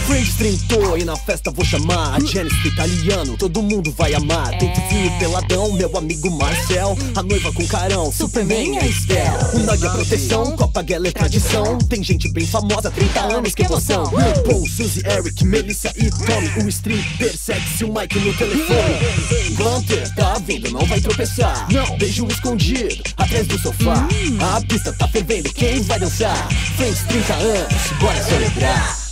Friends trintou e na festa vou chamar a Janice do italiano, todo mundo vai amar. Tem vizinho peladão, meu amigo Marcel, a noiva com carão, Superman e a Estel. O Nog é proteção, Copa Guela é tradição. Tem gente bem famosa, 30 anos, que emoção. Paul, Suzy, Eric, Melissa e Tommy. O stream persegue-se o Mike no telefone. Gunter, tá vindo, não vai tropeçar. Não, beijo escondido, atrás do sofá. A pista tá fervendo, quem vai dançar? Friends 30 anos, bora celebrar.